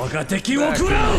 我が敵を食らう。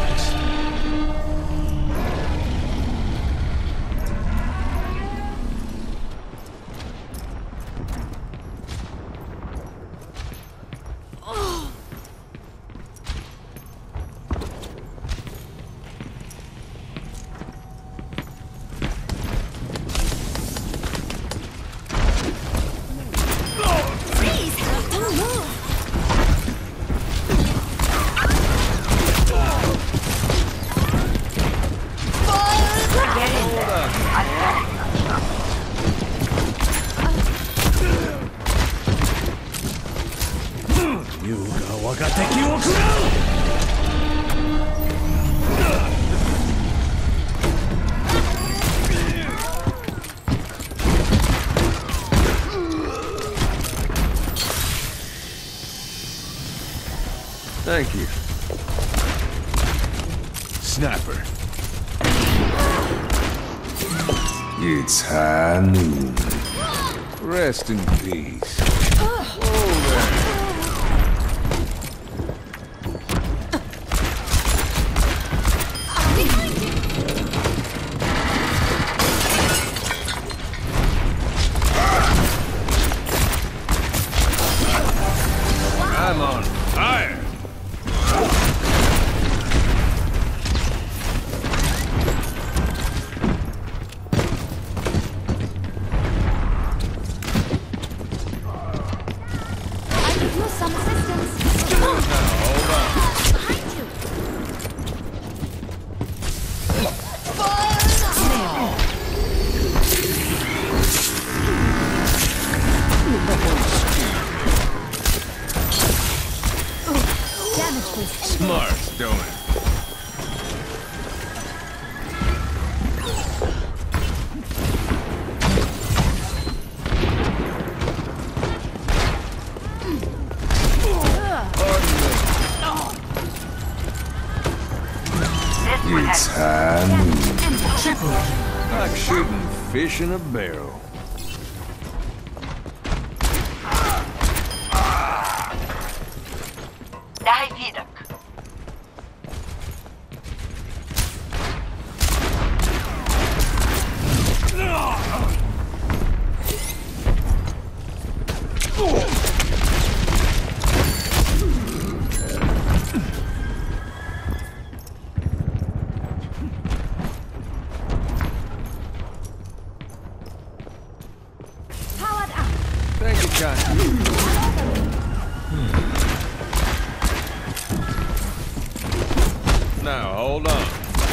Thank you. Snapper. It's high noon. Rest in peace. I'm on fire. Smart, don't it? It's high noon. Like shooting fish in a barrel. Thank you, John. Now, hold on.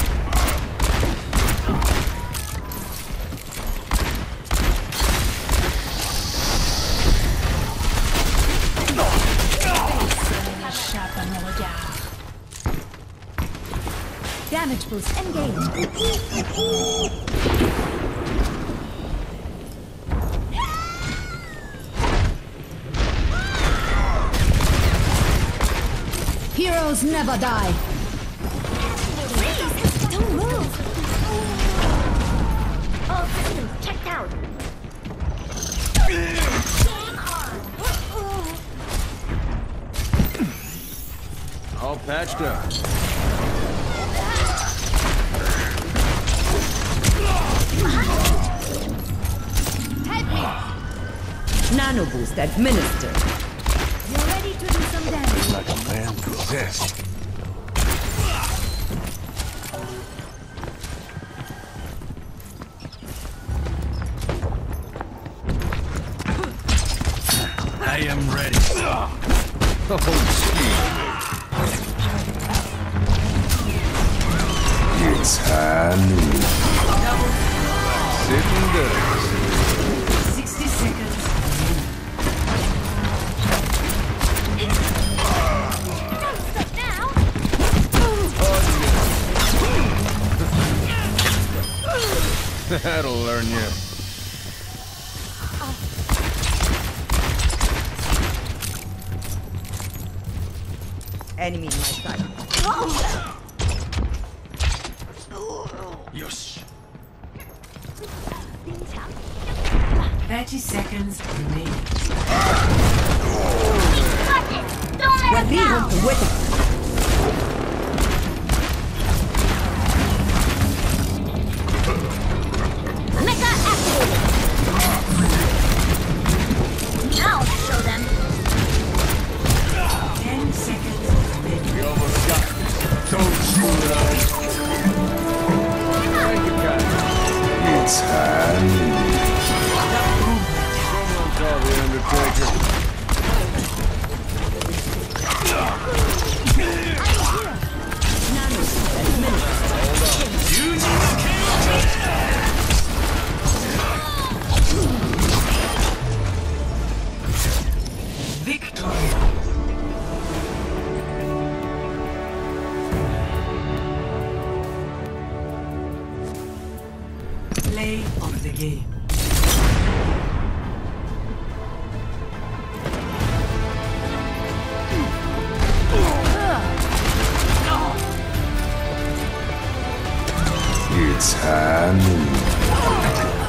Damage boost engaged. Heroes never die. Please, don't move. All systems checked out. All patched up. Nano boost administered. You're ready to do some damage. Like a man possessed. I am ready. Oh, It's high noon. sitting ducks. 60 seconds. Don't stop now. That'll learn you. Enemy in my sight. 30 seconds remaining. We're being with it. game. It's high noon.